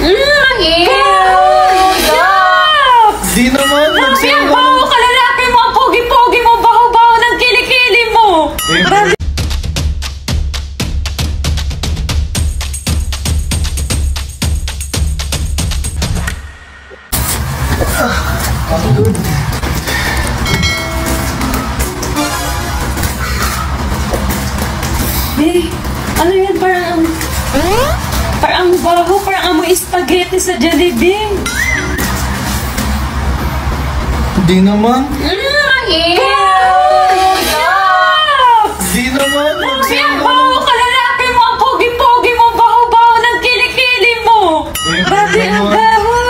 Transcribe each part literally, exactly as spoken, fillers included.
Mm, Di naman. Ang baho ka, lalaki mo. Ang pogi-pogi mo. Baho-baho ng kilikili mo. Grabe. Hey, ano yan? Parang ang... Parang ang baho, parang amoy spaghetti sa Jollibee. Di naman. Mm, Di naman. ang baho ka, lalaki mo. Ang pogi-pogi mo. Baho-baho ng kilikili mo. Grabe, ang baho.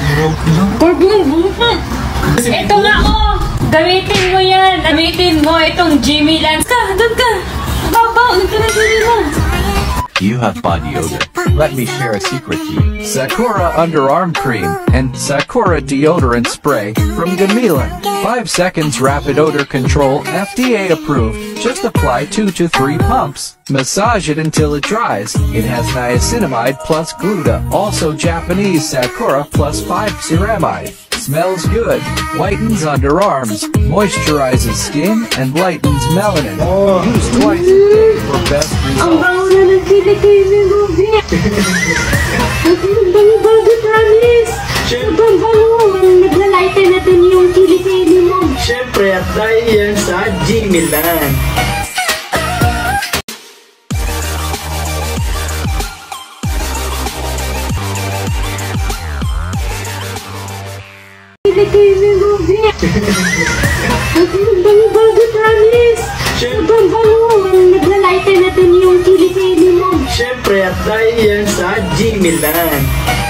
Ito nga, oh. Gamitin mo yan. Gamitin mo itong Jimmy Lance. Ka, doon ka. Babaw, nagkanagiri na. You have body odor. Let me share a secret to you. Sakura Underarm Cream and Sakura Deodorant Spray from Gamila. five seconds rapid odor control, F D A approved. Just apply two to three pumps. Massage it until it dries. It has niacinamide plus gluta. Also Japanese Sakura plus five ceramide. Smells good, whitens underarms, moisturizes skin, and lightens melanin. Oh. Use twice a day for best results. Ang bango na ng kilikili mo, Vic. Ang bango-bango, promise. Ang bango. Naglalighten natin yung kilikili mo. Siyempre, at dahil yan sa Jimmy Land. Kilikili mo, Vic. Ang bango-bango, promise. Ang bango. Naglalighten natin yung kilikili mo. Siyempre, at dahil yan sa Jimmy Land.